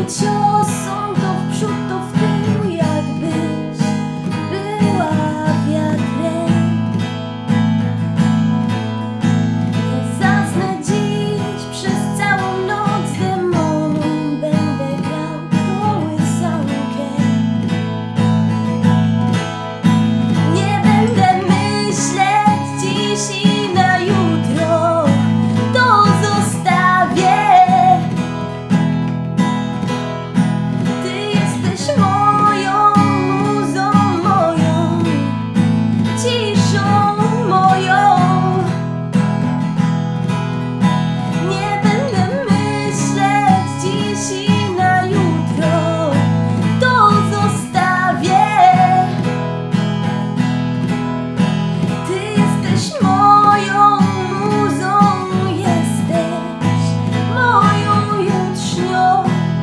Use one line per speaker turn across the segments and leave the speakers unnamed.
ciosą, to w przód, to w tył, jakbyś była wiatrem. Ja zasnę dziś przez całą noc demonom, będę grał kołysankę. Nie będę myśleć dziś i na jutro, to zostawię. Ty jesteś moją muzą, moją ciszą, moją. Nie będę myśleć dziś i na jutro, to zostawię. Ty jesteś moją muzą, jesteś moją jutrznią.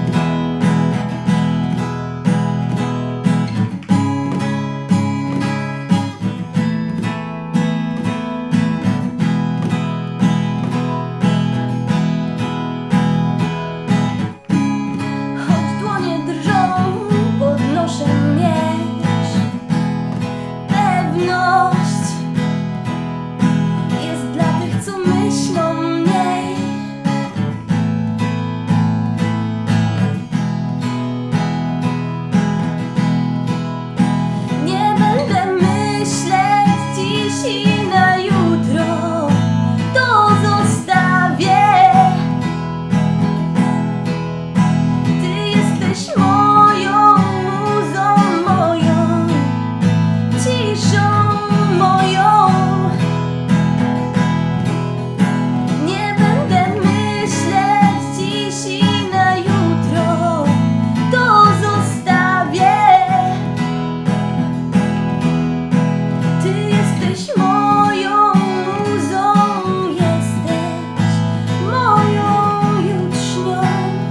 Choć dłonie drżą, podnoszę miecz. Pewność jest dla tych, co myślą mniej. Nie będę myśleć dziś i na jutro, to zostawię. Ty jesteś moją muzą, moją ciszą, moją. Nie będę myśleć dziś i na jutro, to zostawię. Ty jesteś moją muzą, jesteś moją jutrznią.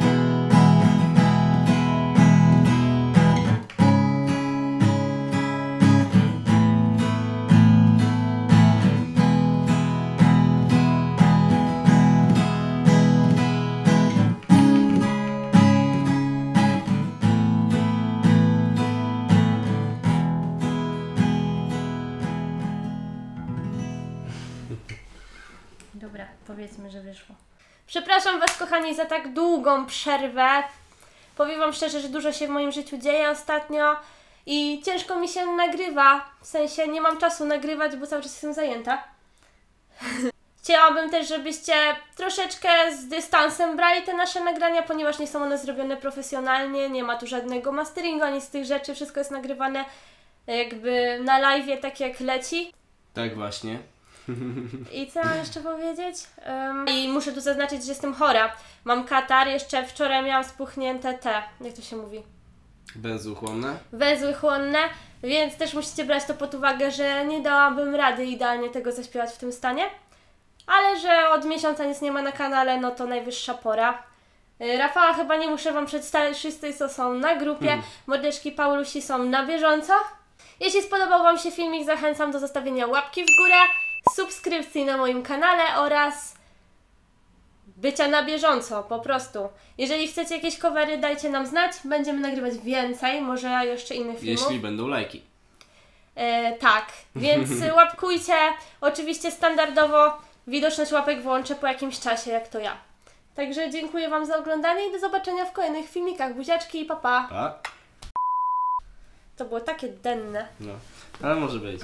Dobra, powiedzmy, że wyszło. Przepraszam Was, kochani, za tak długą przerwę. Powiem Wam szczerze, że dużo się w moim życiu dzieje ostatnio i ciężko mi się nagrywa. W sensie nie mam czasu nagrywać, bo cały czas jestem zajęta. Chciałabym też, żebyście troszeczkę z dystansem brali te nasze nagrania, ponieważ nie są one zrobione profesjonalnie, nie ma tu żadnego masteringu ani z tych rzeczy, wszystko jest nagrywane jakby na live'ie, tak jak leci.
Tak właśnie.
I co mam jeszcze powiedzieć? I muszę tu zaznaczyć, że jestem chora. Mam katar, jeszcze wczoraj miałam spuchnięte jak to się mówi?
Benzuchłonne?
Węzły chłonne, więc też musicie brać to pod uwagę, że nie dałabym rady idealnie tego zaśpiewać w tym stanie. Ale że od miesiąca nic nie ma na kanale, no to najwyższa pora. Rafała chyba nie muszę Wam przedstawić, wszyscy co są na grupie. Mordeczki Paulusi są na bieżąco. Jeśli spodobał Wam się filmik, zachęcam do zostawienia łapki w górę, subskrypcji na moim kanale oraz bycia na bieżąco, po prostu. Jeżeli chcecie jakieś covery, dajcie nam znać, będziemy nagrywać więcej, może jeszcze innych filmów.
Jeśli będą lajki.
Tak, więc łapkujcie. Oczywiście standardowo widoczność łapek włączę po jakimś czasie, jak to ja. Także dziękuję Wam za oglądanie i do zobaczenia w kolejnych filmikach. Buziaczki i papa.
Pa.
To było takie denne.
No, ale może być.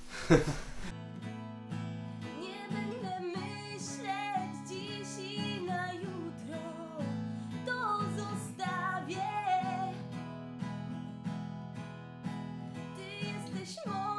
Nie będę myśleć dziś i na jutro, to zostawię. Ty jesteś moją